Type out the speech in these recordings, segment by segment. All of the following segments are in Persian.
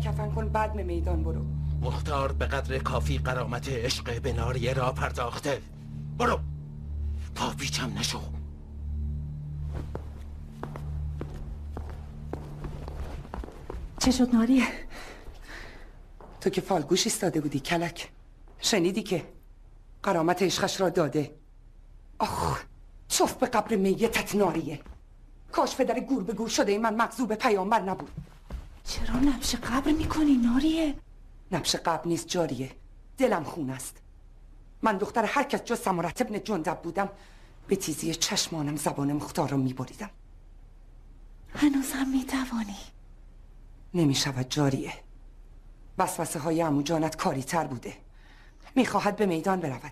کفن کن بعد به میدان برو. مختار به قدر کافی غرامت عشق به ناریه را پرداخته. برو پا پیچم نشو. چه شد ناریه؟ تو که فالگوش ایستاده بودی کلک، شنیدی که غرامت عشقش را داده. آخ چوف به قبر میتت ناریه. کاش پدر گور به گور شده این من مغضوب پیامبر نبود. چرا نبش قبر میکنی ناریه؟ نبش قبر نیست جاریه، دلم خون است. من دختر هر کس جز سمارت ابن جندب بودم به تیزی چشمانم زبان مختار رو میبریدم. هنوز هم میتوانی؟ نمیشود جاریه. وسوسه های عمو جانت کاری تر بوده. میخواهد به میدان برود.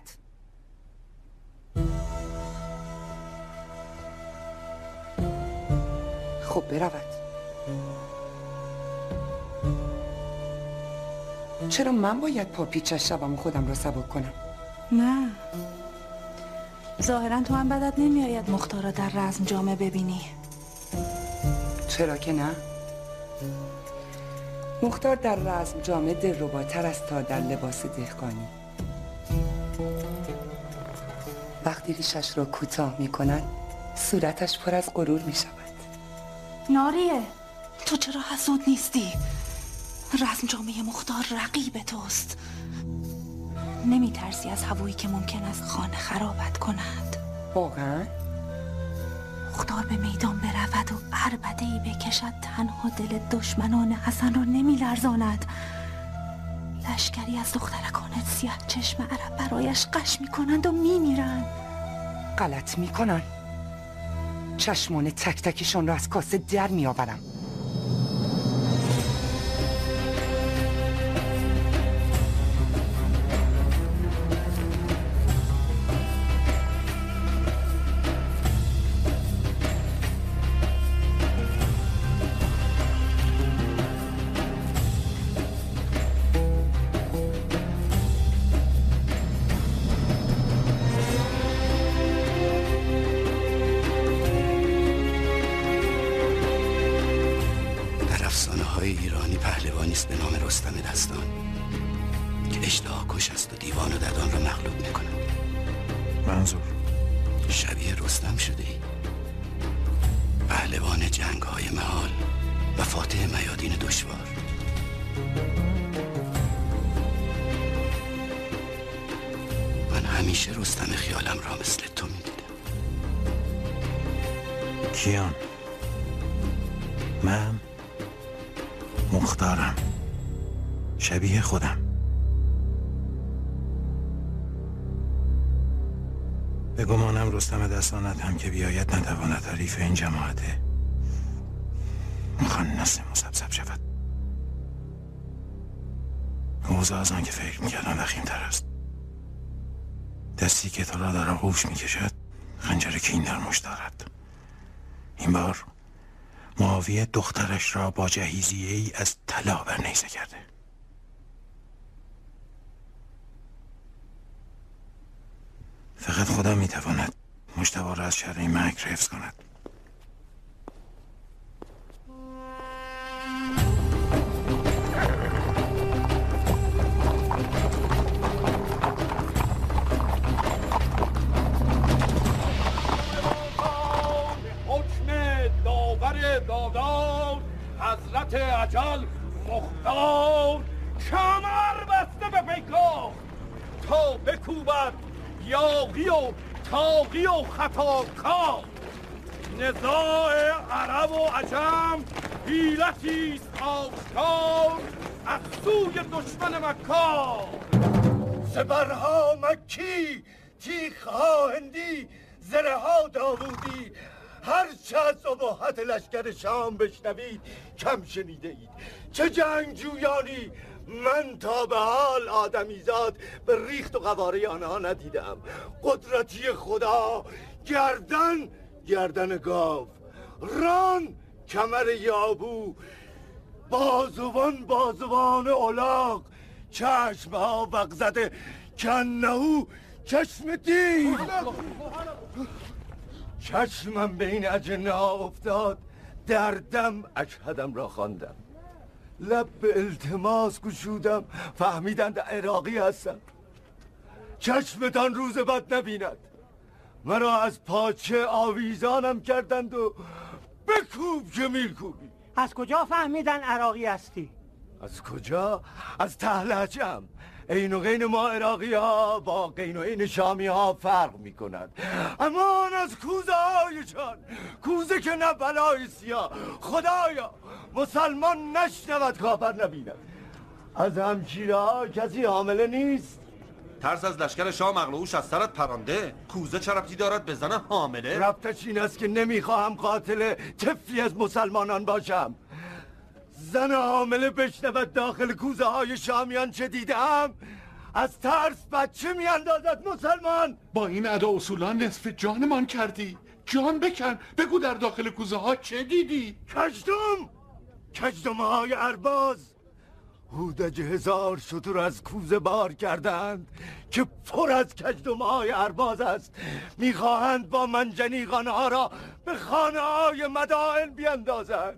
خب برود. چرا من باید پا پیچش شوم و خودم را سبک کنم؟ نه ظاهرا تو هم بدت نمیآید مختار را در رزم جامه ببینی. چرا که نه؟ مختار در رزم جامه دلرباتر است تا در لباس دهقانی. وقتی ریشش را کوتاه می کند صورتش پر از غرور می شود. ناریه تو چرا حسود نیستی؟ رزم جامعه مختار رقیب توست. نمی ترسی از هوایی که ممکن است خانه خرابت کند؟ واقعا؟ مختار به میدان برود و عربده‌ای بکشد تنها دل دشمنان حسن را نمی لرزاند. لشکری از دخترکان سیاه چشم عرب برایش غش می کنند و می میرند. غلط می کنند. چشمان تک تکشان را از کاسه در می آورم. ایرانی پهلوانی است به نام رستم دستان که اشتها کش است و دیوان و ددان را مغلوب می‌کند. منظور شبیه رستم شده ای. پهلوان جنگ‌های محال و فاتح میادین دشوار. من همیشه رستم خیالم را مثل تو می‌دیدم. کیان؟ من مختارم، شبیه خودم. به گمانم رستم دستانت هم که بیاید نتواند حریف این جماعته مخنث مسبسب شود. اوضاع از آن که فکر میکردم وخیم‌تر است. دستی که تو را در آغوش میکشد خنجر کین در مشت دارد. این بار معاویه دخترش را با جهیزیه‌ای از طلا بر نیزه کرده. فقط خدا میتواند مجتبی را از شر این مکر حفظ کند. دادار حضرت اجل مختار کمر بسته به پیکار تا بکوبد یاغی و تاغی و خطاکار. نزاع عرب و عجم حیلتیست آشکار از سوی دشمن مکار. زبرها مکی، تیغها هندی، زرهها داوودی، هرچه از اباحت لشکر شام بشنوید کم شنیده اید. چه جنگجویانی! من تا به حال آدمیزاد به ریخت و قواره آنها ندیدم. قدرتی خدا، گردن گاو، ران کمر یابو، بازوان الاغ، چشمها وقزده کنهو چشم دیو. چشمم به این اجنه ها افتاد، دردم اشهدم را خواندم. لب به التماس گشودم، فهمیدند عراقی هستم. چشمتان روز بد نبیند. مرا از پاچه آویزانم کردند و بکوب که میرکوبی. از کجا فهمیدن عراقی هستی؟ از کجا؟ از تهلهجم. عین و غین ما عراقی ها با غین و غین شامی ها فرق می کند. امان از کوزه هایشان، کوزه که نه بلای سیاه. خدایا مسلمان نشنود کافر نبیند. از همشیره ها کسی حامله نیست؟ ترس از لشکر شاه مغلوبش از سرت پرانده. کوزه چه ربطی دارد به زن حامله؟ ربطش این است که نمیخواهم قاتل طفلی از مسلمانان باشم. زن حامله بشنود داخل کوزه های شامیان چه دیدم، از ترس بچه میاندازد مسلمان. با این ادا اصولان نصف جانمان کردی. جان بکن، بگو در داخل کوزه ها چه دیدی؟ کژدم های ارباز. هودج 1000 شتر از کوزه بار کردند که پر از کژدم های ارباز است. میخواهند با منجنیقان ها را به خانه های مدائن بیاندازند.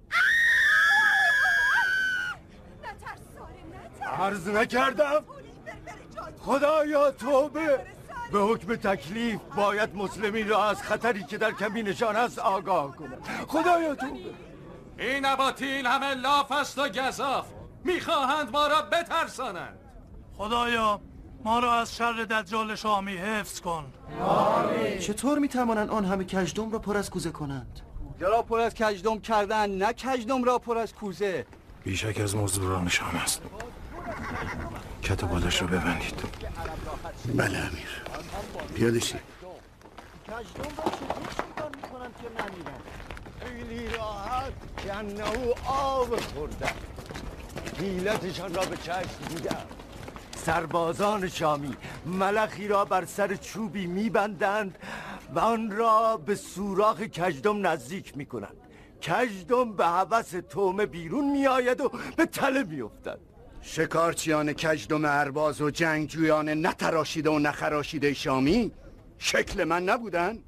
عرض نکردم؟ خدایا توبه. به حکم تکلیف باید مسلمین را از خطری که در کمینشان است آگاه کنند. خدایا توبه. این اباطیل همه لاف است و گزاف، میخواهند ما را بترسانند. خدایا ما را از شر دجال شامی حفظ کن. آمین. چطور میتوانند آن همه کژدم را پر از کوزه کنند؟ را پر از کژدم کردن، نه کژدم را پر از کوزه. بیشک از مزدوران شام است. کت و بالش رو ببندید. بله امیر. پیاده شید. خیلی راحت کنهو آب خوردن. حیلتشان را به چشم دیدم. سربازان شامی ملخی را بر سر چوبی میبندند و آن را به سوراخ کژدم نزدیک میکنند. کژدم به هوس طعمه بیرون میآید و به تله میافتد. شکارچیان کژدم ارباز و جنگجویان نتراشیده و نخراشیده شامی شکل من نبودن؟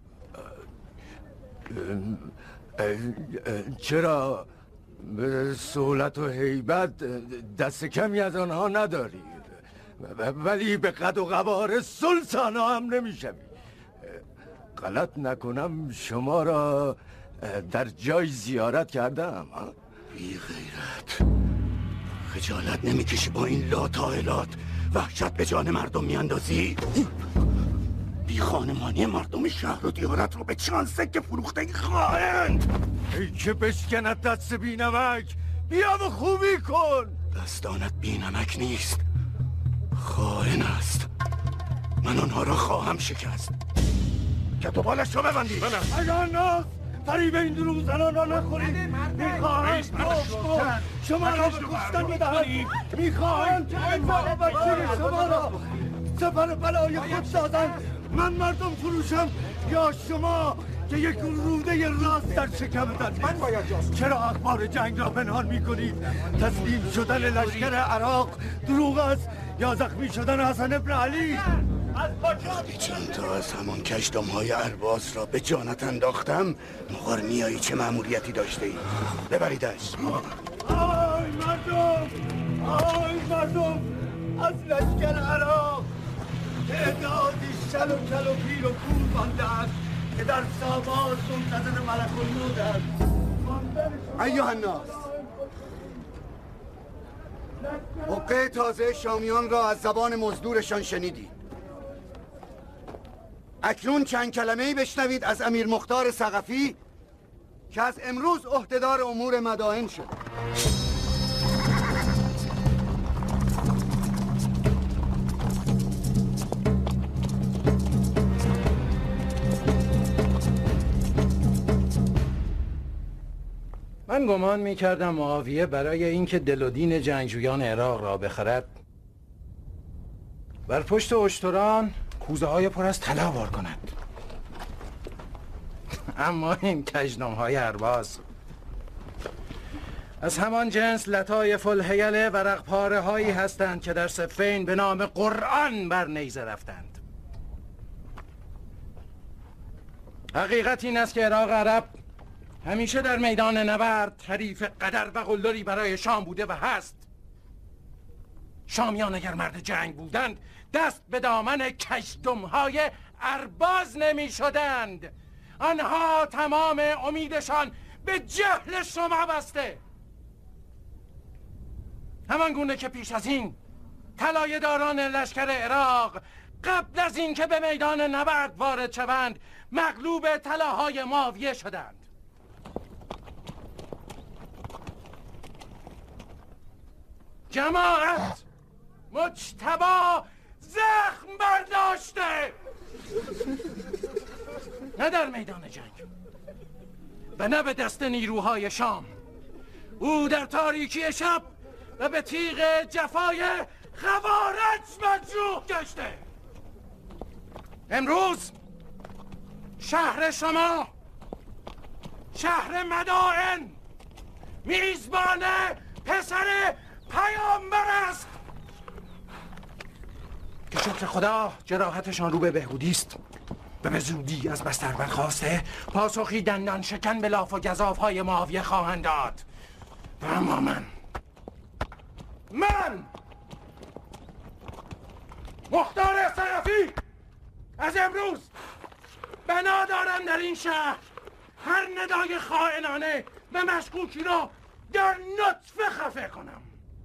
چرا؟ سهولت و هیبت دست کمی از آنها نداری، ولی به قد و قوار سلطان هم نمیشوی. غلط نکنم شما را در جای زیارت کردم. بی غیرت، خجالت نمیکشی با این لاطائلات وحشت به جان مردم میاندازی؟ بی خانمانی مردم شهر و دیارت رو به چند سکه فروخته این خائن. ای که بشکند دست بی نمک، بیا و خوبی کن. دستانت بی نمک نیست، خائن است. من آنها را خواهم شکست. که تو بالش رو ببندی. اگر ناس فریب این دروغ زنان را نخورید. میخواهند شما را به کشتن بدهند. میخواهند ما و بچه شما را سپر بلای خود سازند. من مردم فروشم یا شما که یک روده راست در شکمتان نیست؟ چرا اخبار جنگ را پنهان میکنید؟ تسلیم شدن لشکر عراق دروغ است یا زخمی شدن حسن ابن علی؟ چند تا از همان کژدم های ارباز را به جانت انداختم، مغار میایی چه مأموریتی داشته ای؟ ببریدش. آی مردم از لشکر عراق تعدادی شل و کل و پیر و کور مانده است که در ساواز منتظر ملک الموت است. ایها الناس، حقه تازه شامیان را از زبان مزدورشان شنیدید. اکنون چند کلمه‌ای بشنوید از امیر مختار ثقفی که از امروز عهدهدار امور مدائن شد. من گمان می‌کردم معاویه برای اینکه دل و دین جنگجویان عراق را بخرد بر پشت اشتران کوزه های پر از طلا بار کند. اما این کژدم های ارباز از همان جنس لطایف الحیل ورق پاره هایی هستند که در صفین به نام قرآن بر نیزه رفتند. حقیقت این است که عراق عرب همیشه در میدان نبرد حریف قدر و قلدری برای شام بوده و هست. شامیان اگر مرد جنگ بودند دست به دامن کژدم‌های ارباز نمی شدند. آنها تمام امیدشان به جهل شما بسته. همان گونه که پیش از این طلایه داران لشکر عراق قبل از این که به میدان نبرد وارد شوند مغلوب طلاهای معاویه شدند. جماعت مجتبی زخم برداشته، نه در میدان جنگ و نه به دست نیروهای شام. او در تاریکی شب و به تیغ جفای خوارج مجروح گشته. امروز شهر شما، شهر مدائن، میزبان پسر پیامبر است که شکر خدا جراحتشان رو به بهبودی است و به زودی از بستر برخاسته پاسخی دندان شکن به لاف و گزاف‌های معاویه خواهند داد. و اما من مختار صرفی از امروز بنا دارم در این شهر هر ندای خائنانه و مشکوکی را در نطفه خفه کنم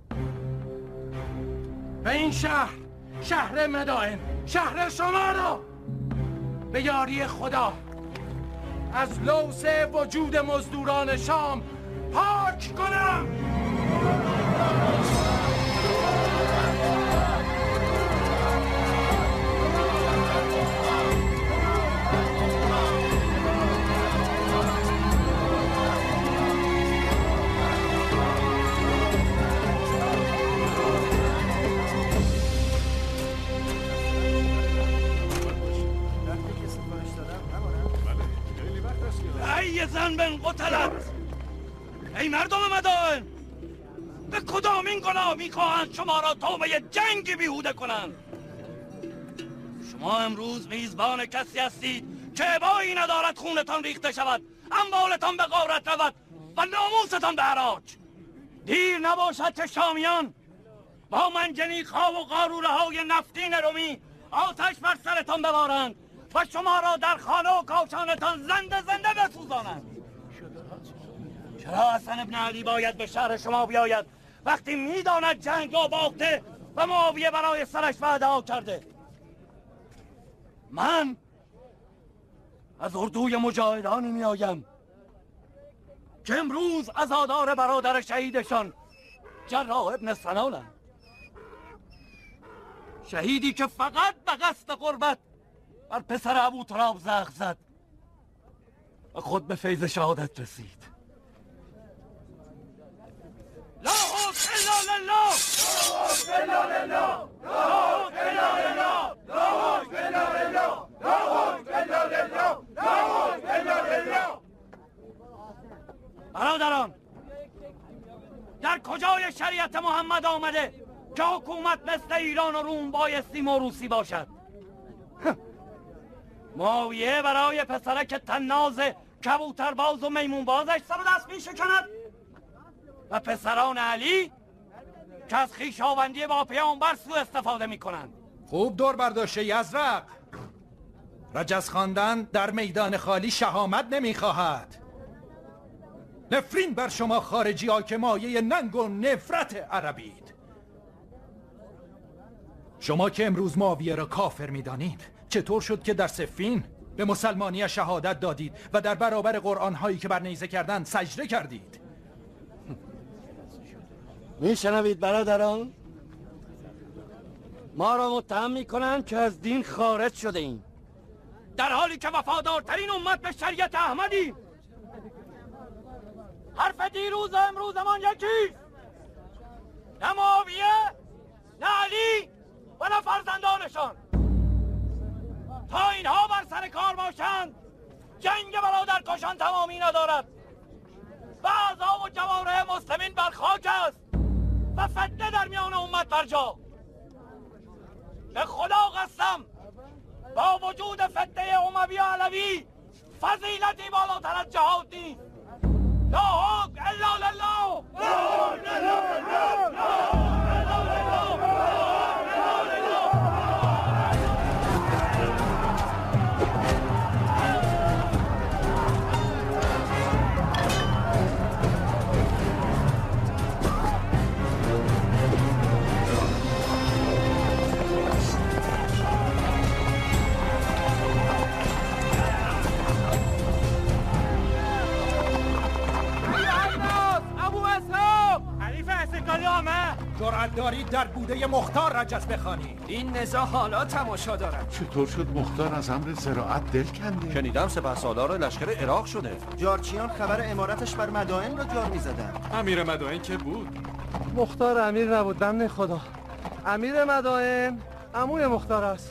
و این شهر مدائن، شهر شما را به یاری خدا از لوث وجود مزدوران شام پاک کنم. ای زن بن قتلت، ای مردم مدائن، به کدامین گناه میخواهند شما را توبه جنگی بیهوده کنند؟ شما امروز میزبان کسی هستید که ابایی ندارد خونتان ریخته شود، اموالتان به غارت رود و ناموستان به حراج. دیر نباشد که شامیان با منجنیق‌ها و قاروره های نفتین رومی آتش بر سرتان ببارند و شما را در خانه و کاشانتان زنده بسوزانند. چرا حسن ابن علی باید به شهر شما بیاید وقتی میداند جنگ را باخته و معاویه برای سرش وعده ها کرده؟ من از اردوی مجاهدانی میآیم که امروز عزادار برادر شهیدشان جراح ابن سنانند، شهیدی که فقط به قصد قربت بر پسر ابو تراب زخم زد و خود به فیض شهادت رسید. لا حکم الا لله، لا حکم الا لله، لا حکم الا لله، لا حکم الا لله، لا حکم الا لله، لا حکم الا لله. برادران، در کجای شریعت محمد آمده که حکومت مثل ایران و روم بایستی موروثی باشد؟ معاویه برای پسرک تناز کبوترباز و میمونبازش سر و دست میشکند و پسران علی که از خویشاوندی با پیامبر سوء استفاده میکنند. خوب دور برداشته یزرق. رجز خواندن در میدان خالی شهامت نمیخواهد. نفرین بر شما خارجی ها که مایه ننگ و نفرت عربید. شما که امروز معاویه را کافر میدانید، چطور شد که در صفین به مسلمانی شهادت دادید و در برابر قرآن هایی که بر نیزه کردند سجده کردید؟ میشنوید برادران؟ ما را متهم میکنند که از دین خارج شده ایم، در حالی که وفادارترین امت به شریعت احمدیم. حرف دیروز و امروزمان یکیست، نه معاویه، نه علی و نه فرزندانشان. تا اینها بر سر کار باشند جنگ برادر کشان تمامی ندارد و اعضا و جوارح مسلمین بر خاک است و فتنه در میان امت برجا. به خدا قسم با وجود فتنه اموی و علوی فضیلتی بالاتر از جهاد نیست لا حکم الا لله جرأت دارید در بوده مختار رجز بخوانی. این نزاع حالا تماشا دارد. چطور شد مختار از امر زراعت دل کنده؟ شنیدم سپهسالار لشکر عراق شده. جارچیان خبر امارتش بر مدائن را جار می‌زدن. امیر مدائن که بود؟ مختار امیر نبود، بنده خدا. امیر مدائن عموی مختار است.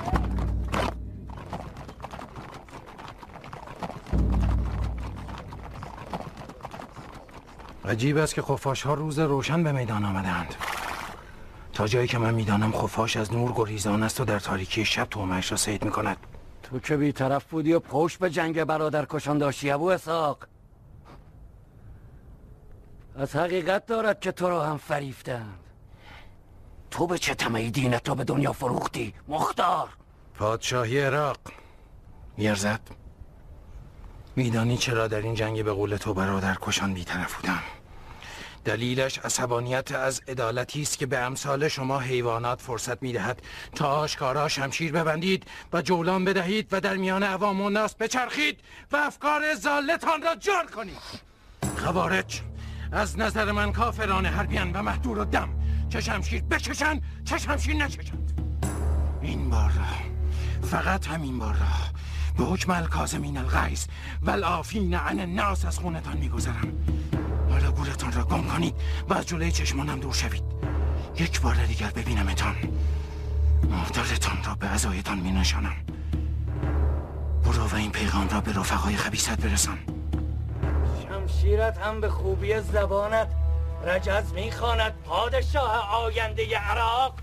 عجیب است که خفاش ها روز روشن به میدان آمدند. تا جایی که من میدانم خفاش از نور گریزان است و در تاریکی شب تومه‌اش را صید میکند. تو که بی‌طرف بودی و پشت به جنگ برادر کشان داشتی ابو اسحاق. از حقیقت دارد که تو را هم فریفتند. تو به چه طمعی دینت را به دنیا فروختی مختار؟ پادشاهی عراق میرزد، میدانی چرا در این جنگ به قول تو برادر کشان بی‌طرف بودم؟ دلیلش عصبانیت از عدالتی است که به امثال شما حیوانات فرصت میدهد تا آشکارا شمشیر ببندید و جولان بدهید و در میان عوام و ناس بچرخید و افکار ضالتان را جار کنید. خوارج از نظر من کافران حربیان و مهدور و دم، چه شمشیر بکشند چه شمشیر نکشند. این بار را، فقط همین بار را، به حکم الکاظمین الغیظ و العافین عن الناس از خونتان میگذرم. حالا گورتان را گم کنید و از جلوی چشمانم دور شوید. یک بار دیگر ببینمتان، مقدارتان را به عزایتان می نشانم. برو و این پیغام را به رفقای خبیثت برسان. شمشیرت هم به خوبی زبانت رجز میخواند پادشاه آینده عراق.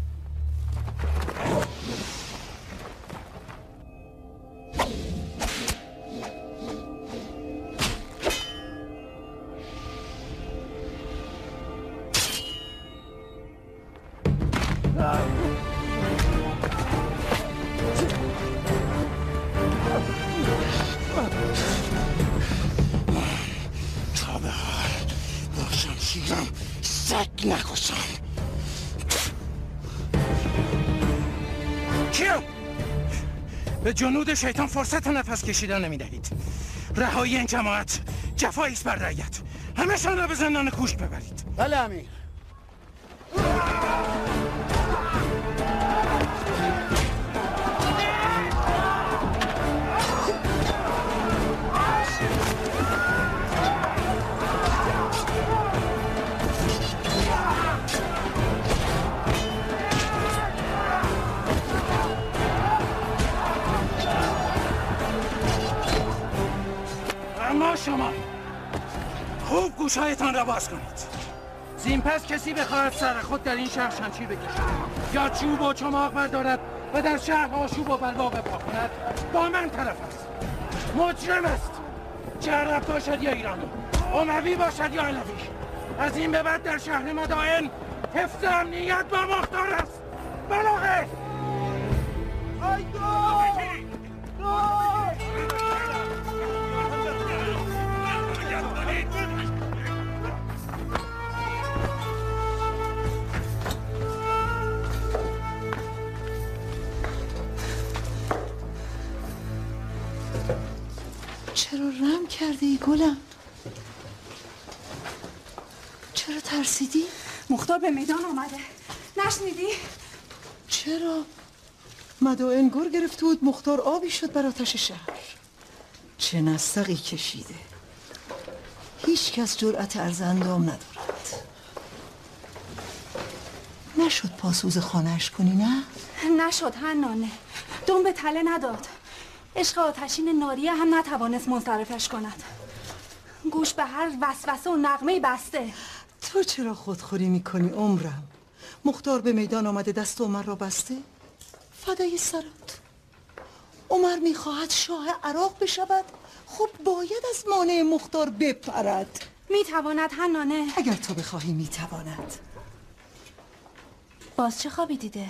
تا به حال با شمشیرم سگ نکشم. کیو؟ به جنود شیطان فرصت نفس کشیدن نمی دهید. رهایی این جماعت جفایی است بر رعیت. همه‌شان را به زندان کوشک ببرید. بله امیر. اما شما خوب گوشهایتان را باز کنید. زین پس کسی بخواهد سر خود در این شهر شمشیر بکشد یا چوب و چماق بردارد و در شهر آشوب و بلوا برپا کند، با من طرف است. مجرم است، چه عرب باشد یا ایرانی، اموی باشد یا علوی. از این به بعد در شهر مدائن حفظ امنیت با مختار است. بلاغه چرا رم کردی گلم؟ چرا ترسیدی؟ مختار به میدان آمده، نشنیدی؟ چرا؟ مدائن گر گرفته بود، مختار آبی شد بر آتش شهر. چه نسقی کشیده، هیچ کس جرأت عرض اندام ندارد. نشد پاسوز خانه‌اش کنی نه؟ نشد حنانه، دم به تله نداد. عشق آتشین ناریه هم نتوانست منصرفش کند. گوش به هر وسوسه و نغمه بسته. تو چرا خودخوری میکنی عمرم؟ مختار به میدان آمده دست عمر را بسته؟ فدای سرت. عمر میخواهد شاه عراق بشود، خب باید از مانع مختار بپرد. میتواند حنانه؟ اگر تو بخواهی میتواند. باز چه خوابی دیده؟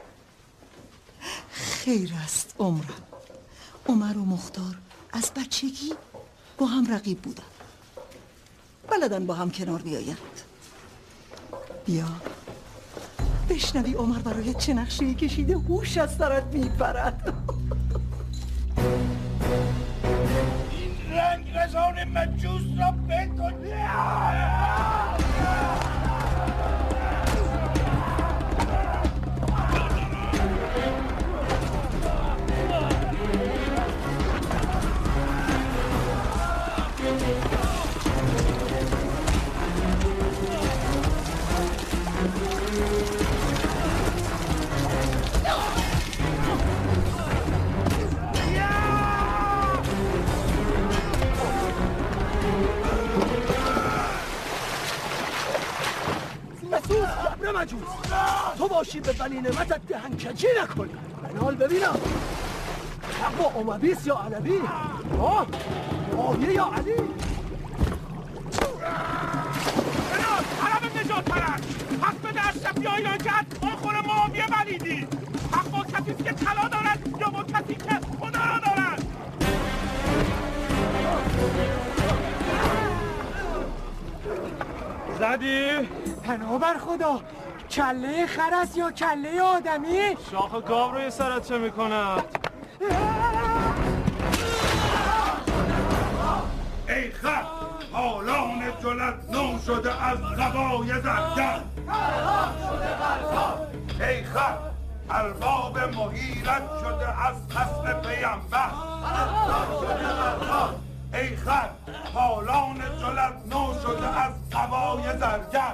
خیر است عمرم. عمر و مختار از بچگی با هم رقیب بودن، بلدن با هم کنار بیایند. بیا بشنوی عمر برای چه نقشه‌ای کشیده هوش از سرت میپرد. این رنگ رزان مجوس را بکن. مجوس تو باشی به بنی نعمتت دهنکجی نکنی. بنال ببینم حق با امویست یا علوی؟ معاویه یا علی؟ بنال حرم نجات پرست، حق به دست یا ایلاجت آخور معاویه ولیدی. حق با کسیست که طلا دارد یا با کسی که خدا را دارد؟ زدی؟ پناه بر خدا، کله خر است یا کله آدمی؟ شاخ گاو روی سرت چه میکند؟ ای خر حالان جلت نو شده از قبای زرگر. ای خر ارباب مهیرت شده از خصم پیمبر. ای خر حالان جلت نو شده از قبای زرگر.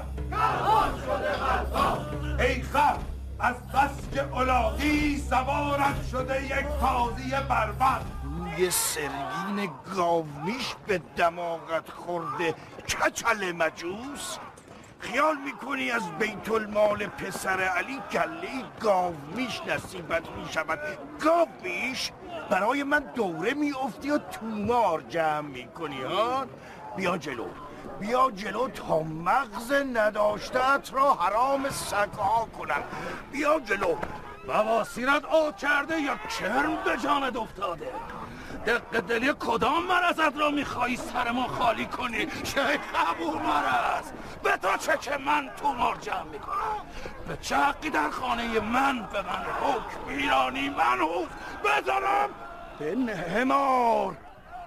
ای خر از بس که الاغی سوارت شده یک تازی بربر. یه سرگین گاومیش به دماغت خورده کچل مجوس. خیال میکنی از بیت المال پسر علی کله گاومیش نصیبت میشود؟ گاومیش برای من دوره میافتی و تومار جمع میکنی ها؟ بیا جلو، بیا جلو تا مغز نداشتت را حرام سگها کنم. بیا جلو. بواسیرت آب کرده یا کرم به جانت افتاده؟ دق دلی کدام مرضت را میخوایی سر ما خالی کنی؟ شیخ ابو مرض به تو چه که من تومار جمع میکنم؟ به چه حقی در خانه من به من حکم ایرانی منحوس بذارم؟ به حمار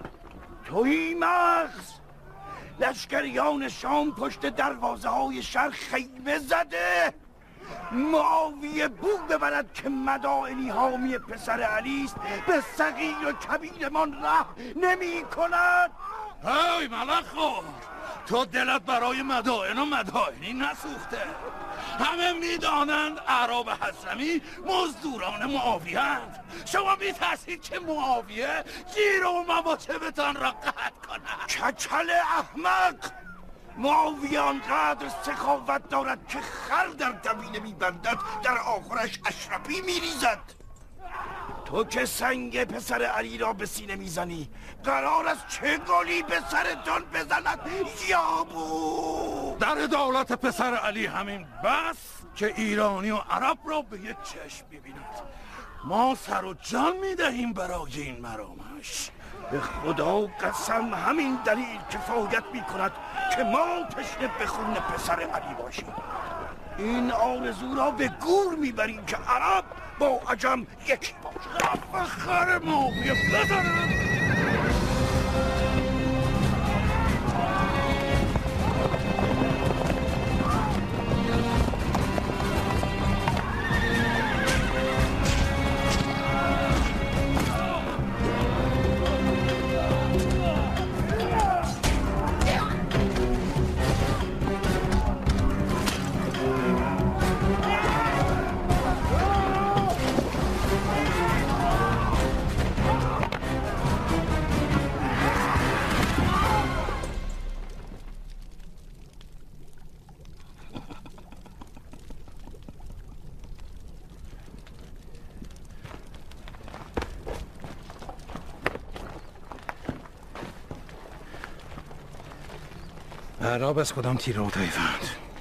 توی مغز. لشکریان شام پشت دروازه های شهر خیمه زده. معاویه بو ببرد که مدائنی حامی پسر علی است، به صغیر و کبیرمان ره نمی کند. ای ملخور، تو دلت برای مدائن و مدائنی نسوخته. همه میدانند اعراب حضرمی مزدوران معاویه‌اند. شما میترسید که معاویه گیر و مواجبتان را قطع کند. کچل احمق، معاویه آنقدر سخاوت دارد که خر در دبینه میبندد در آخرش اشرفی میریزد. تو که سنگ پسر علی را به سینه میزنی، قرار است چه گلی به سرتان بزند یابو؟ در دولت پسر علی همین بس که ایرانی و عرب را به یک چشم ببیند. ما سر و جان میدهیم برای این مرامش. به خدا قسم همین دلیل کفایت میکند که ما تشنه به خون پسر علی باشیم. این آرزو را به گور میبریم که عرب با عجم یکی باشه. فخر معاویه بزنم. اعراب از کدام تیر و طایفند؟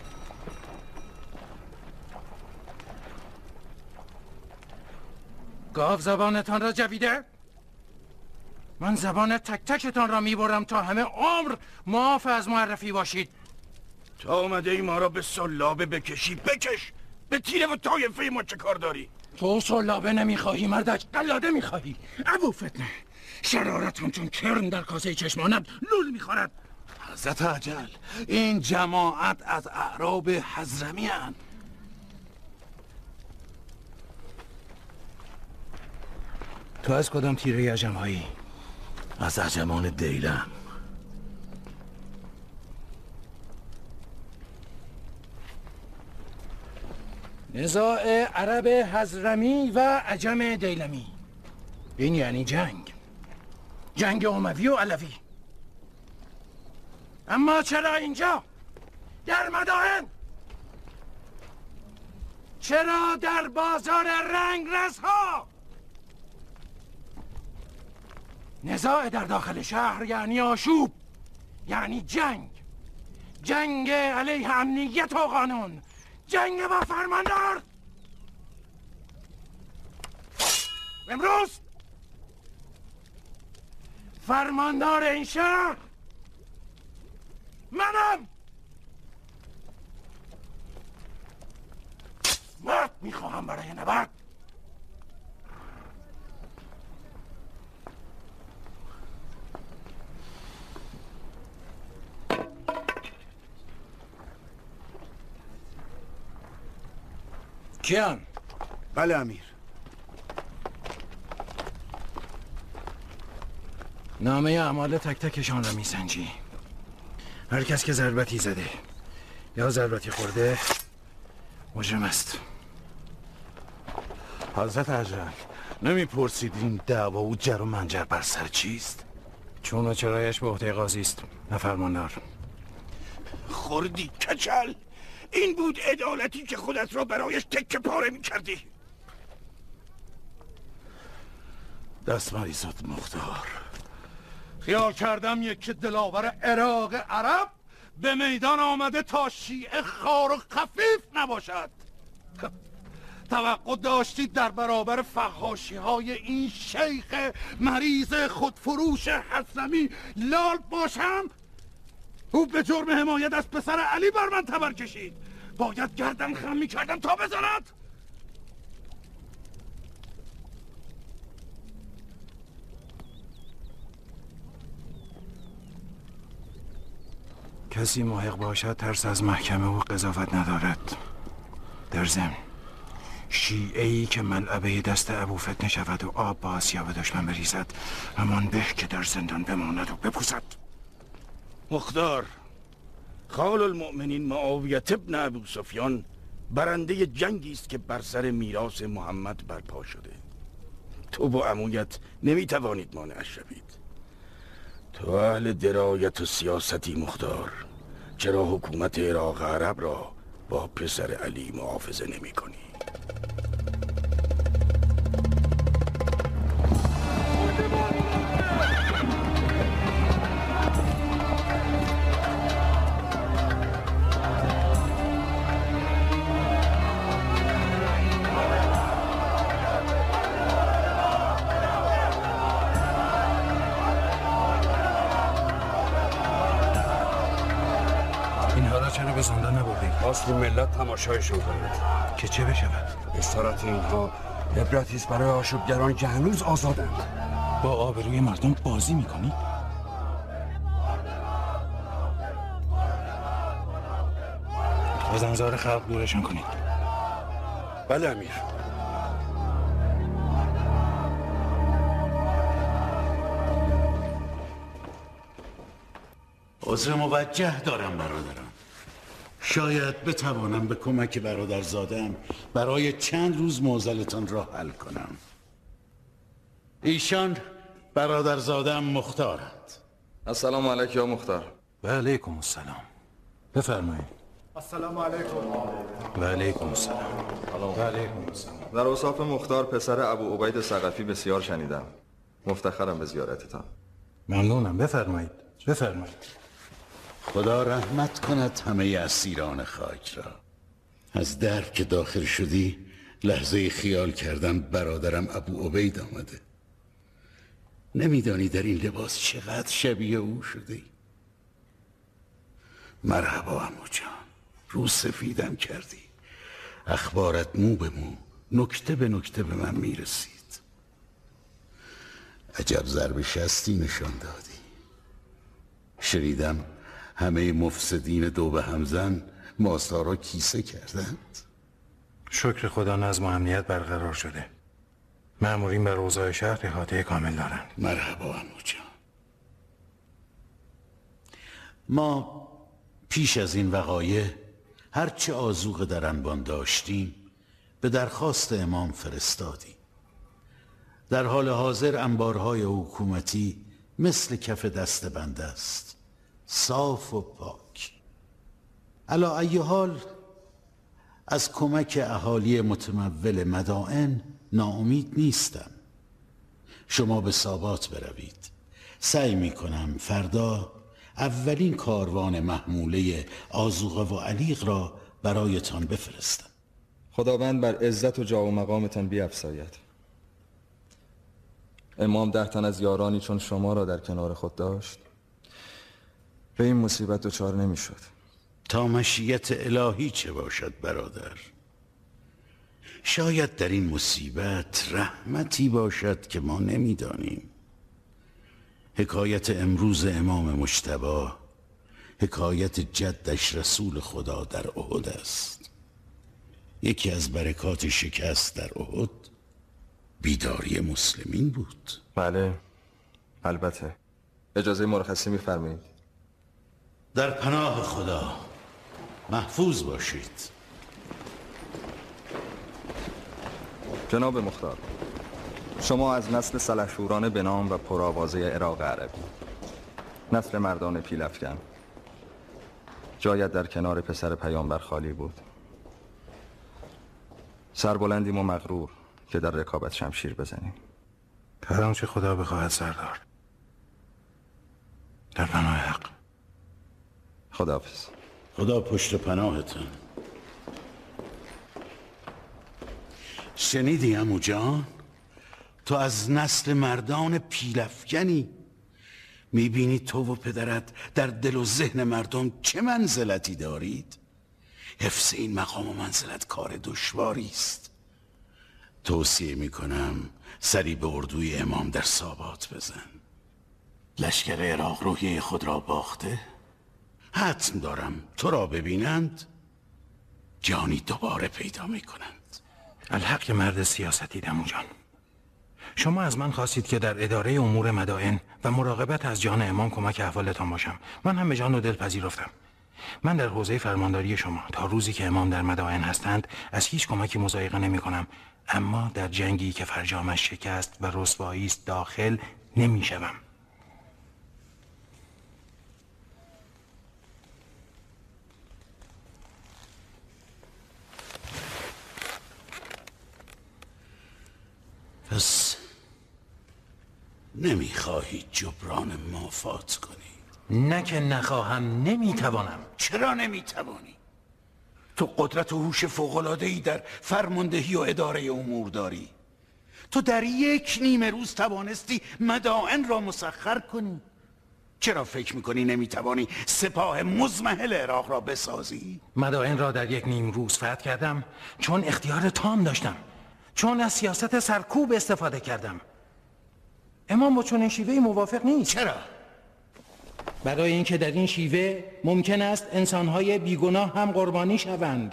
گاو زبانتان را جویده؟ من زبان تک تکتان را میبرم تا همه عمر معاف از معرفی باشید. تا آمده ای ما را به سلابه بکشی، بکش! به تیره و طایفه ما چه کار داری؟ تو سلابه نمیخواهی، مردک قلاده میخواهی. ابوفتنه، شرارت همچون کرم در کاسه چشمانت لول میخورد. حضرت عجل، این جماعت از اعراب حضرمی هستند. تو از کدام تیره عجم‌هایی؟ از عجمان دیلم. نزاع عرب حضرمی و عجم دیلمی، این یعنی جنگ اموی و علوی. اما چرا اینجا در مدائن؟ چرا در بازار رنگرزها؟ نزاع در داخل شهر یعنی آشوب، یعنی جنگ علیه امنیت و قانون، جنگ با فرماندار. امروز فرماندار این شهر منم. مرد میخواهم برای نبرد. کیان؟ بله امیر. نامه اعمال تک تکشان را میسنجی. هر کس که ضربتی زده یا ضربتی خورده مجرم است. حضرت عجل، نمیپرسید این دعوا و جر و منجر بر سر چیست؟ چون و چرایش به عهده قاضی است، نه فرماندار. خوردی کچل، این بود عدالتی که خودت را برایش تکه پاره میکردی. دست مریضت مختار. خیال کردم یک دلاور عراق عرب به میدان آمده تا شیعه خار و خفیف نباشد. توقع داشتید در برابر فحاشی های این شیخ مریض خودفروش حضرمی لال باشم؟ او به جرم حمایت از پسر علی بر من تبر کشید. باید گردن خم میکردم تا بزند. کسی محق باشد ترس از محکمه و قضاوت ندارد. در ضمن شیعه‌ای که ملعبه دست ابوفتنه شود و آب با آسیاب دشمن بریزد، همان به که در زندان بماند و بپوسد. مختار، خال المؤمنین معاویه ابن ابو سفیان برنده جنگی است که بر سر میراث محمد برپا شده. تو با عمویت نمیتوانید مانعش شوید. تو اهل درایت و سیاستی مختار، چرا حکومت عراق عرب را با پسر علی محافظه نمی کنی؟ چرا به زندان نبردید؟ اصل ملت تماشایشون کنید که چه بشود؟ اسارت اینها عبرتی است برای آشوبگران که هنوز آزادند. با آبروی مردم بازی میکنی؟ از انظار خلق دورشان کنید. بله امیر. عذر موجه دارم برادران. شاید بتوانم به کمک برادرزادم برای چند روز معضلتان را حل کنم. ایشان برادرزادم مختارند. السلام علیکم یا مختار. و علیکم السلام. بفرمایید. السلام علیکم. و علیکم السلام. و علیکم السلام. در اوصاف مختار پسر ابو عبید ثقفی بسیار شنیدم. مفتخرم به زیارتتان. ممنونم. بفرمایید. بفرمایید. خدا رحمت کند همه اسیران خاک را. از درب که داخل شدی لحظه خیال کردم برادرم ابو عبید آمده. نمیدانی در این لباس چقدر شبیه او شدی. مرحبا عمو جان، رو سفیدم کردی. اخبارت مو به مو، نکته به نکته به من میرسید. عجب ضرب شستی نشان دادی. شنیدم همه مفسدین دو به همزن ماسا را کیسه کردند. شکر خدا نظم و امنیت برقرار شده. مأمورین بر اوضاع شهر احاطه کامل دارند. مرحبا عمو جان. ما پیش از این وقایع هرچه آذوقه در انبان داشتیم به درخواست امام فرستادیم. در حال حاضر انبارهای حکومتی مثل کف دست بنده است، صاف و پاک. علی ای حال از کمک اهالی متمول مدائن ناامید نیستم. شما به سابات بروید. سعی می کنم فردا اولین کاروان محموله آذوقه و علیق را برایتان بفرستم. خداوند بر عزت و جاه و مقامتان بیفزاید. امام 10 تن از یارانی چون شما را در کنار خود داشت به این مصیبت دچار نمیشد. تا مشیت الهی چه باشد برادر؟ شاید در این مصیبت رحمتی باشد که ما نمیدانیم. حکایت امروز امام مجتبی حکایت جدش رسول خدا در احد است. یکی از برکات شکست در احد بیداری مسلمین بود. بله البته. اجازه مرخصی می‌فرمایید؟ در پناه خدا. محفوظ باشید. جناب مختار، شما از نسل سلحشوران به نام و پرآوازه عراق عربی، نسل مردان پیلافکن، جایت در کنار پسر پیامبر خالی بود. سربلندیم و مغرور که در رکابت شمشیر بزنیم. هر آنچه خدا بخواهد سردار. در پناه حق. خداحافظ. خدا پشت پناهتون. شنیدی عمو جان؟ تو از نسل مردان پیلافکنی. میبینی تو و پدرت در دل و ذهن مردم چه منزلتی دارید؟ حفظ این مقام و منزلت کار دشواری است. توصیه میکنم سری به اردوی امام در سابات بزن. لشکر عراق روحیه خود را باخته. حتم دارم تو را ببینند جانی دوباره پیدا میکنند. الحق مرد سیاستی عمو جان. شما از من خواستید که در اداره امور مدائن و مراقبت از جان امام کمک احوالتان باشم. من هم به جان و دل پذیرفتم. من در حوزه فرمانداری شما تا روزی که امام در مدائن هستند از هیچ کمکی مضایقه نمی کنم. اما در جنگی که فرجامش شکست و رسوایی است داخل نمی شوم. پس نمیخواهی جبران مافات کنی؟ نه که نخواهم، نمیتوانم. چرا نمیتوانی؟ تو قدرت و هوش فوق‌العاده‌ای در فرماندهی و اداره امور داری. تو در 1 نیمه روز توانستی مدائن را مسخر کنی. چرا فکر میکنی نمیتوانی سپاه مزمحل عراق را بسازی؟ مدائن را در 1 نیم روز فتح کردم چون اختیار تام داشتم، چون از سیاست سرکوب استفاده کردم. امام با چنین شیوهی موافق نیست. چرا؟ برای اینکه در این شیوه ممکن است انسانهای بیگناه هم قربانی شوند.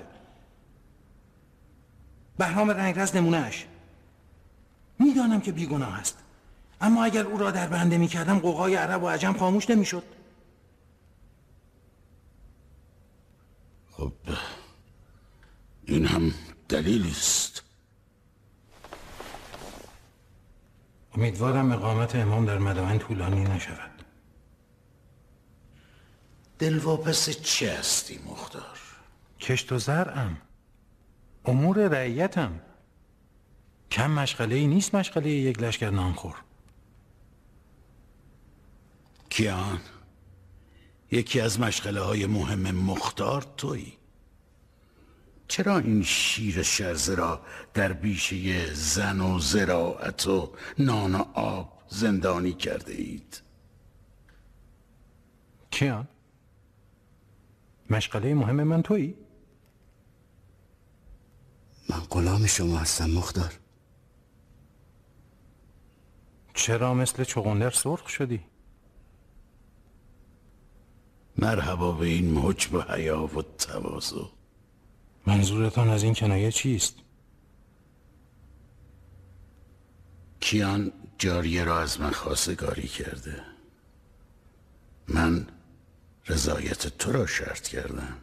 بهرام رنگرز نمونهش. میدانم که بیگناه است، اما اگر او را در بنده میکردم قوقای عرب و عجم خاموش نمیشد. خب این هم دلیلی است. امیدوارم اقامت امام در مدائن طولانی نشود. دلواپس چه هستی مختار؟ کشت و زرعم، امور رعیتم. کم مشغله ای نیست مشغله یک لشکر نانخور. کیان یکی از مشغله های مهم مختار تویی. چرا این شیر شرزه را در بیشه زن و زراعت و نان و آب زندانی کرده اید؟ کیان؟ مشغله مهم من تویی؟ من غلام شما هستم مختار. چرا مثل چغندر سرخ شدی؟ مرحبا به این حجب و حیا و تواضع. منظورتان از این کنایه چیست؟ کیان جاریه را از من خواستگاری کرده. من رضایت تو را شرط کردم.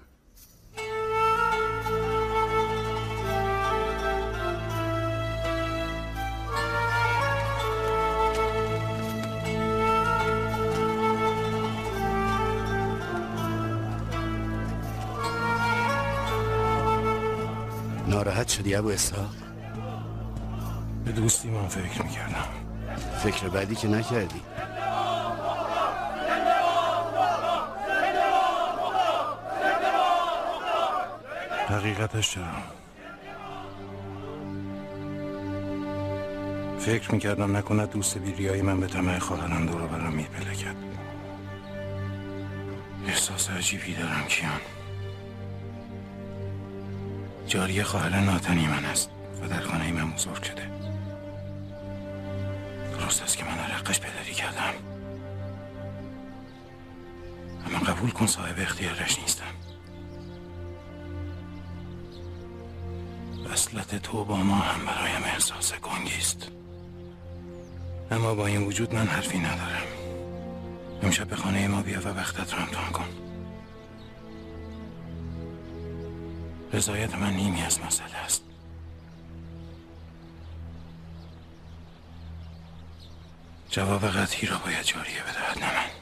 ناراحت شدی ابو اسحاق؟ به دوستی من فکر میکردم. فکر بعدی که نکردی. حقیقتش چرا؟ فکر میکردم نکند دوست بیریای من به طمع خواهرم دور و برم میپلکد. احساس عجیبی دارم کیان. جاریه خواهر ناتنی من است و در خانه من بزرگ شده. درست است که من رقش پدری کردم، اما قبول کن صاحب اختیارش نیستم. وصلت تو با ما هم برایم احساس گنگی است، اما با این وجود من حرفی ندارم. امشب به خانه ما بیا و وقتت را امتحان کن. رضایت من نیمی از مسئله است. جواب قطعی را باید جاریه بدهد، نه من.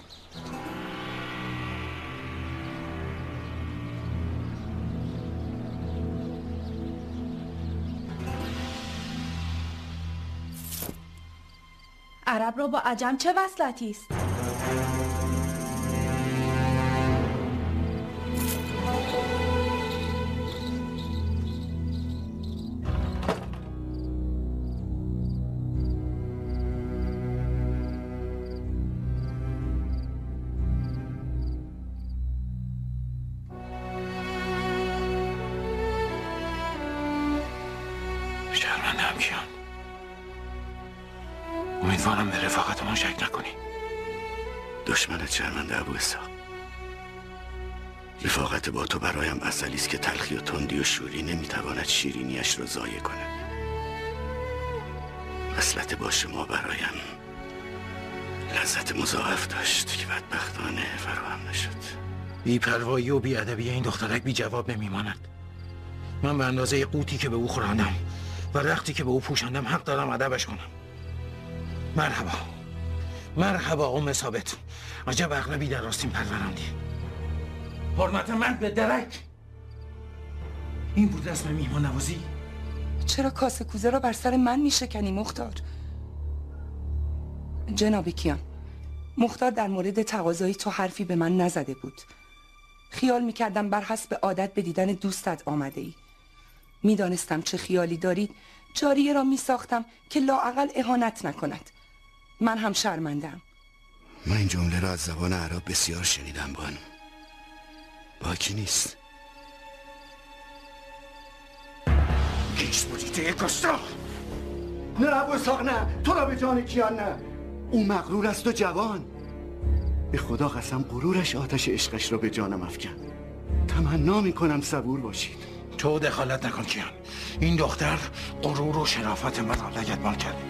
عرب را با عجم چه وصلتی است؟ شرمنده‌ام کیان. امیدوارم به رفاقتمان شک نکنی. دشمنت شرمنده ابو اسحاق. رفاقت با تو برایم عسلی است که تلخی و تندی و شوری نمیتواند شیرینیش را ضایع کند. وصلت با شما برایم لذت مضاعف داشت که بدبختانه فراهم نشد. بی‌پروایی و بی‌ادبی این دخترک بی جواب نمیماند. من به اندازه قوتی که به او خوراندم و رختی که به او پوشاندم حق دارم ادبش کنم. مرحبا، مرحبا ام ثابت. عجب اغلبی در راستین پروراندی. حرمت من به درک. این بود رسم میهمان نوازی؟ چرا کاسه کوزه را بر سر من میشکنی مختار؟ جناب کیان، مختار در مورد تقاضای تو حرفی به من نزده بود. خیال میکردم بر حسب عادت به دیدن دوستت آمده ای. میدانستم چه خیالی دارید. جاریه را میساختم که لااقل اهانت نکند. من هم شرمندم. من این جمله را از زبان عرب بسیار شنیدم بانو. باکی نیست. کیش بودیده کستا؟ نه ابو اسحاق نه، تو را به جان کیان نه. او مغرور است و جوان. به خدا قسم غرورش آتش عشقش را به جانم افکن. تمنا میکنم صبور باشید. تو دخالت نکن کیان. این دختر غرور و شرافت من را لگدمال کرد.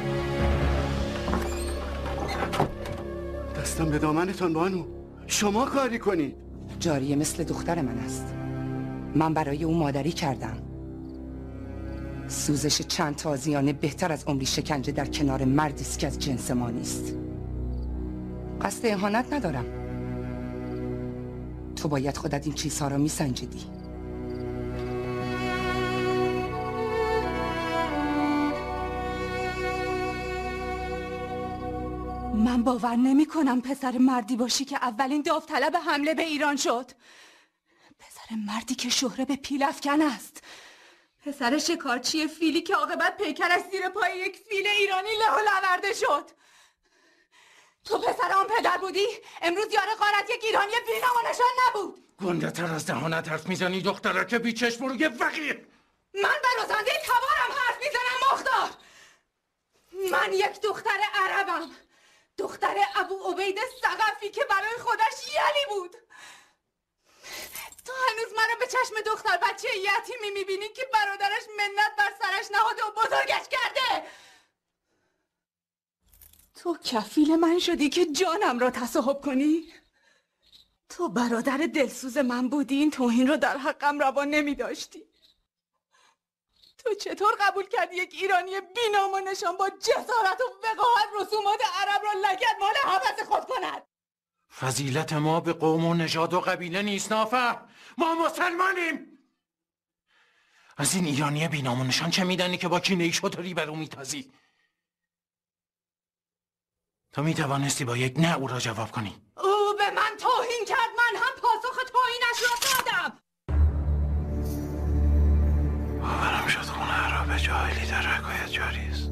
دستم به دامنتان بانو. شما کاری کنید. جاریه مثل دختر من است. من برای او مادری کردم. سوزش چند تازیانه بهتر از عمری شکنجه در کنار مردی است که از جنس ما نیست. قصد اهانت ندارم. تو باید خودت این چیزها را میسنجیدی. من باور نمی کنم پسر مردی باشی که اولین داوطلب حمله به ایران شد. پسر مردی که شهره به پیلافکن است. پسر شکارچی فیلی که عاقبت پیکرش زیر پای یک فیل ایرانی له و لورده شد. تو پسر آن پدر بودی؟ امروز یار غارت یک ایرانی بی‌نام و نشان نبود. گنده تر از دهانت حرف میزنی دختره که بی چشم روی فقیر. من به رازنده تبارم حرف میزنم مختار. من یک دختر عربم، دختر ابو عبید ثقفی که برای خودش یلی بود. تو هنوز منو به چشم دختر بچه یتیمی میبینی که برادرش منت بر سرش نهاده و بزرگش کرده. تو کفیل من شدی که جانم را تصاحب کنی؟ تو برادر دلسوز من بودی، این توهین رو در حقم روا نمی داشتی. تو چطور قبول کردی یک ایرانی بی‌نام و نشان با جسارت و وقاحت رسومات عرب را لگد مال هوس خود کند؟ فضیلت ما به قوم و نژاد و قبیله نیست نافهم. ما مسلمانیم. از این ایرانی بی‌نام و نشان چه میدانی که با کینه شطوری بر او میتازی؟ تو میتوانستی با یک نه او را جواب کنی. او به من توهین کرد، من هم پاسخ توهینش را دادم. باورم شد خونه را به جاهلی در حکایت جاری است.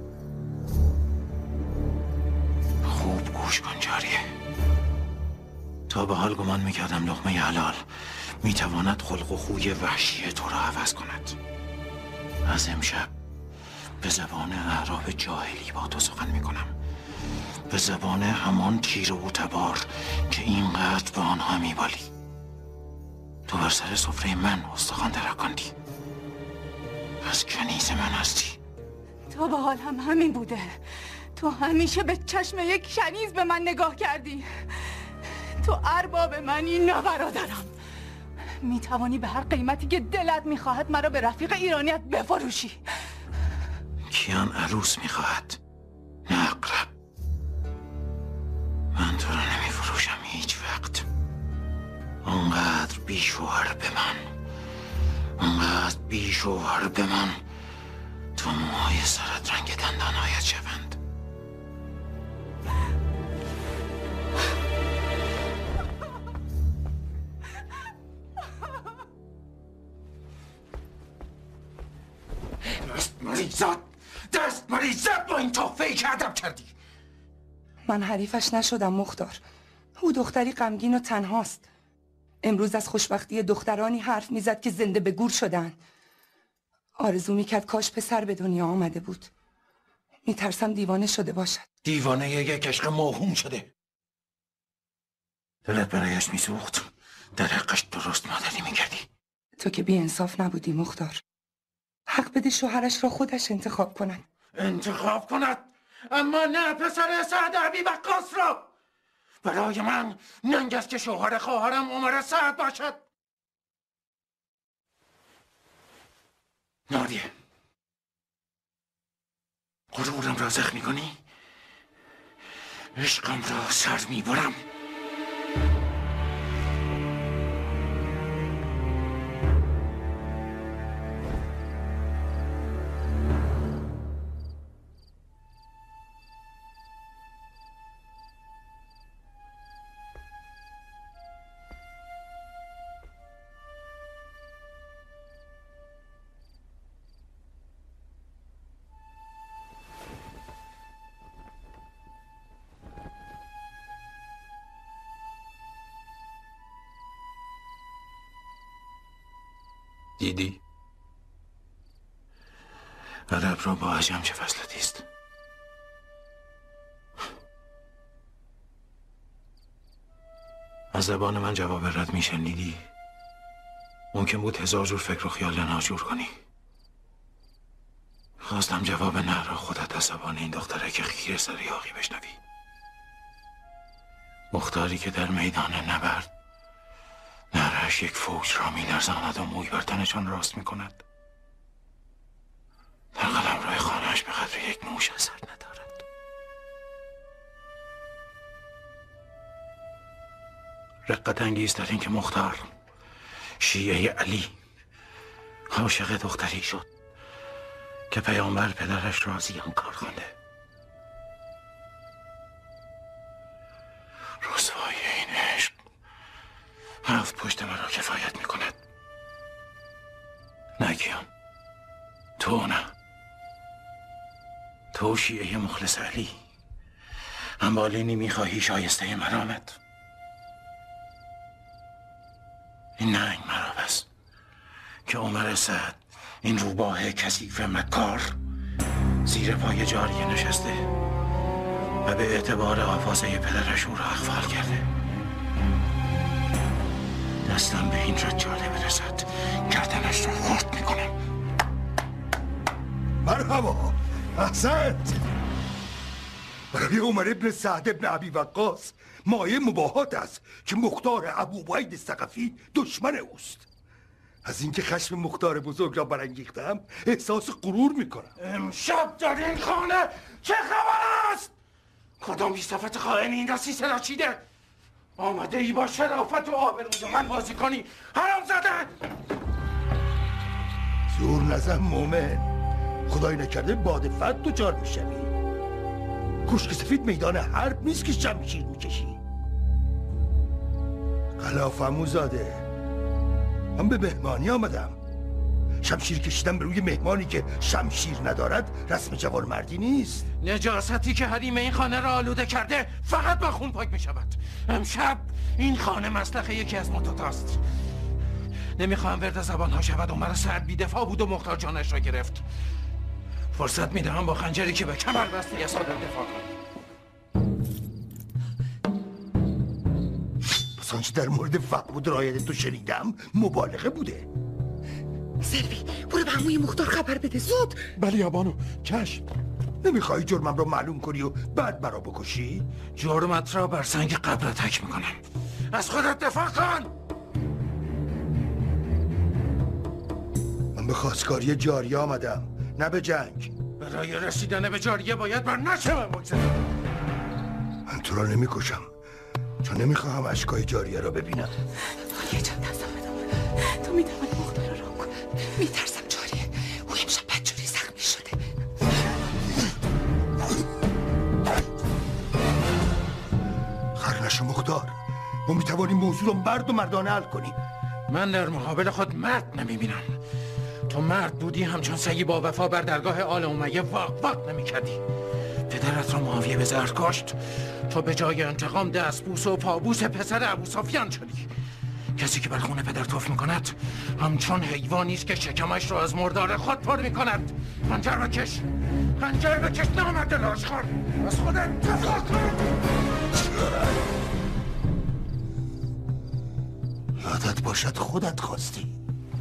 خوب گوش کن جاریه. تا به حال گمان میکردم لقمه حلال میتواند خلق و خوی وحشی تو را عوض کند. از امشب به زبان اعراب جاهلی با تو سخن میکنم، به زبان همان تیر و تبار که اینقدر به آنها میبالی. تو بر سر سفره من استخوان ترکاندی، از کنیز من هستی. تو به حال هم همین بوده. تو همیشه به چشم یک کنیز به من نگاه کردی. تو ارباب منی نه برادرم. میتوانی به هر قیمتی که دلت میخواهد مرا به رفیق ایرانیت بفروشی. کیان عروس میخواهد نه اقرب. من تو را نمیفروشم هیچ وقت. اونقدر بیشوهر به من، اونقدر بیشوهر به من تو موهای سرت رنگ دندانهایت شوند. دست مریزت با این تحفه‌ای که ادب کردی. من حریفش نشدم مختار. او دختری غمگین و تنهاست. امروز از خوشبختی دخترانی حرف میزد که زنده به گور شدن. آرزو میکرد کاش پسر به دنیا آمده بود. میترسم دیوانه شده باشد. دیوانه یک عشق موهوم شده. دلت برایش میسوخت، در حقش درست مادری میکردی. تو که بی انصاف نبودی مختار. حق بده شوهرش را خودش انتخاب کند. انتخاب کند؟ اما نه پسر سعد حبیب عکاس را. برای من ننگ است که شوهر خواهرم عمر سعد باشد. نادیه، غرورم را زخمی کنی، عشقم را سر میبرم. دیدی؟ عرب را با عجم چه فضلتی است. از زبان من جواب رد میشنیدی ممکن بود هزار جور فکر و خیال ناجور کنی. خواستم جواب نه را خودت از زبان این دختره که خیر سر یاغی بشنوی. مختاری که در میدان نبرد نرهش یک فوج را می لرزاند و موی بر تنشان راست می کند. در قلم روی خانهش به قدر یک موش اثر ندارد. رقت انگیز در این که مختار شیعه علی عاشق دختری شد که پیامبر پدرش را زیانکار خوانده. 7 پشت مرا کفایت میکند. نگیان، تو نه، تو شیعه مخلص علی، انبالینی میخواهی شایسته مرامت. این ننگ مرا بس که عمر سعد این روباه کثیف مکار زیر پای جاریه نشسته و به اعتبار آوازه پدرش او را اغفال کرده. دستم به این رجاله برسد گردنش را خرد میکنم. مرحبا، احسنت. برای عمر ابن سعد ابن ابی وقاص مایه مباهات است که مختار ابوبعید ثقفی دشمن اوست. از اینکه خشم مختار بزرگ را برانگیختم احساس غرور میکنم. امشب در این خانه چه خبر است؟ کدام بی‌صفت خائن این رسی صدا چیده؟ آمده ای با شرافت و آبروی من بازی کنی حرام زده؟ زور نزن مومن، خدای نکرده باد فت دچار میشوی. کوشک سفید میدان حرب نیست که شمشیر میکشی. خلاف عموزاده، من به مهمانی آمدم. شمشیر کشیدن به روی مهمانی که شمشیر ندارد رسم جوان مردی نیست. نجاستی که حریم این خانه را آلوده کرده فقط با خون پاک می شود. امشب این خانه مسلخ یکی از متتاست. نمیخواهم ورد زبان ها شود. عمر سعد بی دفاع بود و مختار جانش را گرفت. فرصت میدهم با خنجری که به کمر بسته از خودم دفاع کنم. پس آنچه در مورد فقود رایت تو شنیدم مبالغه بوده. سلوی برو به عموی مختار خبر بده زود. بله یابانو، چشم. نمیخوای جرمم را معلوم کنی و بعد مرا بکشی؟ جرمت را بر سنگ قبر تک میکنم. از خودت دفاع کن. من به خواستگاری جاریه آمدم، نه به جنگ. برای رسیدن به جاریه باید بر نشه من بگذارم. من تو را نمیکشم چون نمیخواهم اشکای جاریه را ببینم. یه جان دستم بدم. تو میتوانی مختار را رام کن. میترسم جاریه او امشب بدجوری زخمی شده. خر نشو مختار، ما میتوانیم موضوع را مرد و مردانه حل کنیم. من در مقابل خود مرد نمیبینم. تو مرد بودی همچون سگی با وفا بر درگاه آل امیه واق واق نمیکردی. پدرت را معاویه به زهر کشت. تو به جای انتقام دستبوس و پابوس پسر ابو سفیان شدی. کسی که بر خون پدر توف میکند همچون حیوانی است که شکمش را از مردار خود پر میکند. خنجر بکش، خنجر بکش نامرد لاشخور. از خودت دفاع کن. یادت باشد خودت خواستی.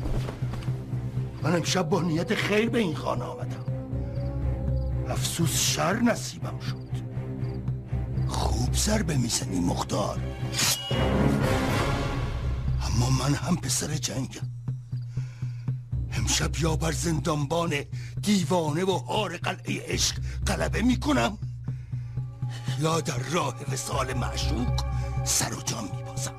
من امشب با نیت خیر به این خانه آمدم. افسوس شر نصیبم شد. خوب ضربه میزنی مختار، اما من هم پسر جنگم. امشب یا بر زندانبان دیوانه و حار قلعه عشق غلبه میکنم یا در راه وصال معشوق سر و جان میبازم.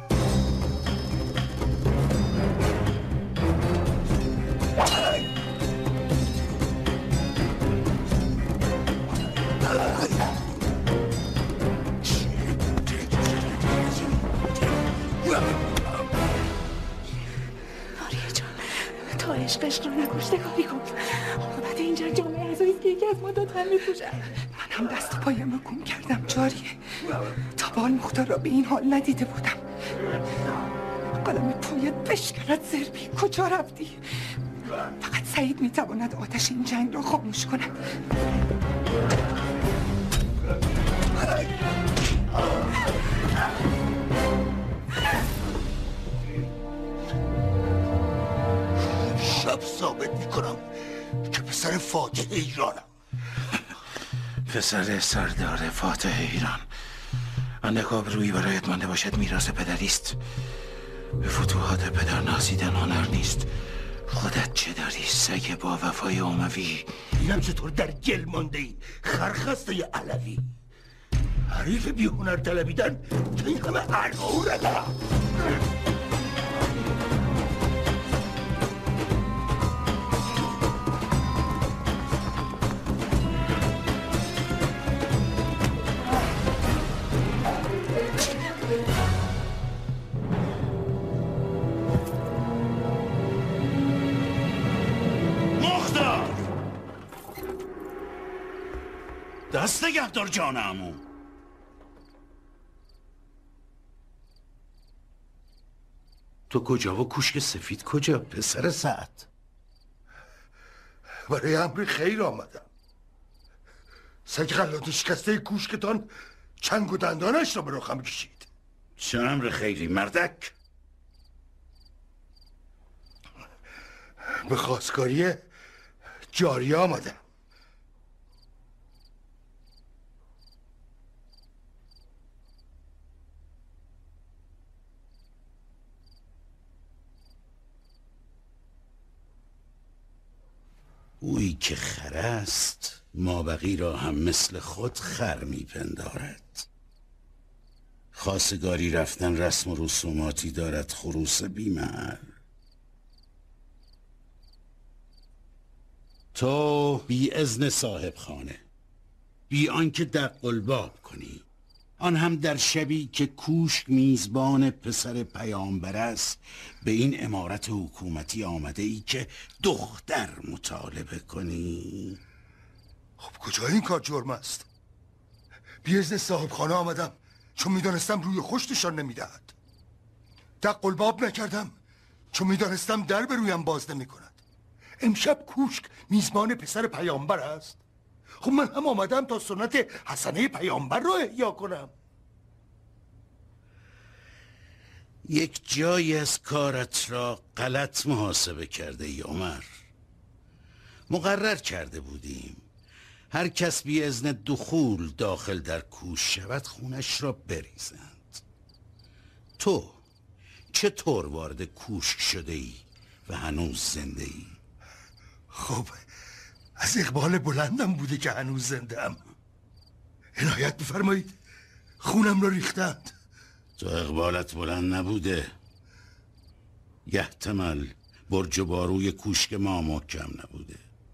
تا عشقش رو نکشته کاری کن. عاقبت این جنگ جامعه عزاییست که یکی از ما 2 تن میپوشن. من هم دست و پایم رو گم کردم جاریه. تا بال مختار را به این حال ندیده بودم. قلم پایت بشکند زربی، کجا رفتی؟ فقط سعید میتواند آتش این جنگ را خاموش کند. شب ثابت میکنم که پسر فاتح ایرانم. پسر سردار فاتح ایران اندک آبرویی برایت مانده باشد میراث پدری است. به فتوحات پدر نازیدن هنر نیست. خودت چه داری سگ با وفای اموی؟ اینم چطور در گل مانده ای خرخسته علوی؟ حریف بی هنر طلبیدن که این همه ارعوره دارم. دست نگهدار جان عمو. تو کجا و کوشک سفید کجا پسر سعد؟ برای امر خیر آمدم. سگ غلات شکسته کوشکتان چنگ و دندانش را به رخم کشید. چه امر خیری مردک؟ به خواستگاری جاریه آمدم. اویی که خر است مابقی را هم مثل خود خر میپندارد. خواستگاری رفتن رسم و رسوماتی دارد خروس بیمحل. تو بی اذن صاحب خانه، بی آنکه دق الباب کنی، آن هم در شبی که کوشک میزبان پسر پیامبر است، به این امارت حکومتی آمده ای که دختر مطالبه کنی. خب کجا این کار جرم است؟ بی اذن صاحب خانه آمدم چون میدانستم روی خشتشان نمیدهد. دق الباب نکردم چون میدانستم در به رویم باز نمی کند. امشب کوشک میزبان پسر پیامبر است. خب من هم آمدم تا سنت حسنه پیامبر را احیا کنم. یک جایی از کارت را غلط محاسبه کرده ای عمر. مقرر کرده بودیم هر کس بی اذن دخول داخل در کوش شود خونش را بریزند. تو چطور وارد کوشک شده ای و هنوز زنده ای؟ خب از اقبال بلندم بوده که هنوز زنده ام. عنایت بفرمایید، خونم را ریختند. تو اقبالت بلند نبوده، یحتمل برج و باروی کوشک ما محکم نبوده.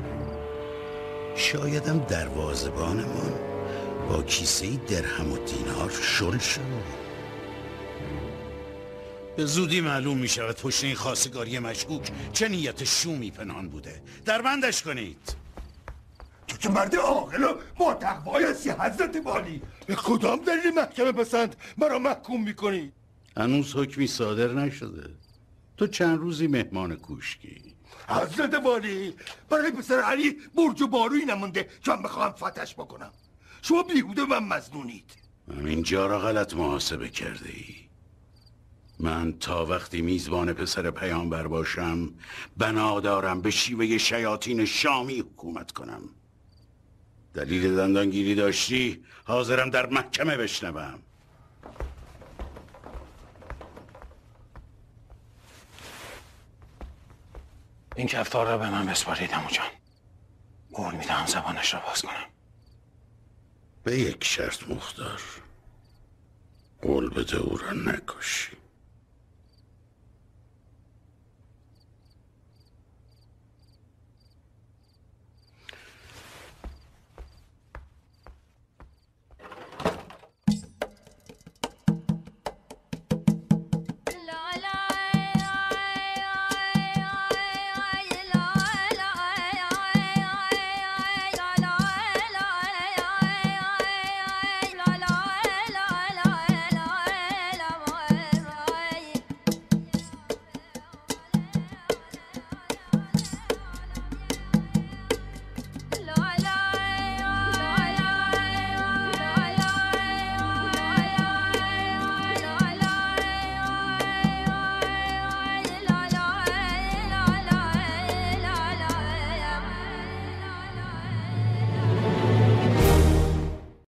شایدم دروازه‌بانمان با کیسه درهم و دینار شل شد. به زودی معلوم می شود پشت این خواستگاری مشکوک چه نیت شومی پنهان بوده. دربندش کنید. تو که مرد عاقل و با تقوای هستی حضرت والی. به کدام دلیل محکمه پسند مرا محکوم میکنی؟ هنوز حکمی صادر نشده. تو چند روزی مهمان کوشکی. حضرت والی، برای پسر علی برج و بارویی نمونده که من بخواهم فتحش بکنم. شما بیهوده و مظنونید. همین جا را غلط محاسبه کرده ای. من تا وقتی میزبان پسر پیامبر باشم بنا دارم به شیوه شیاطین شامی حکومت کنم. دلیل دندانگیری داشتی حاضرم در محکمه بشنوم. این کفتار را به من بسپارید عمو جان. قول میدم زبانش را باز کنم. به یک شرط مختار، قول بده او را نکشی.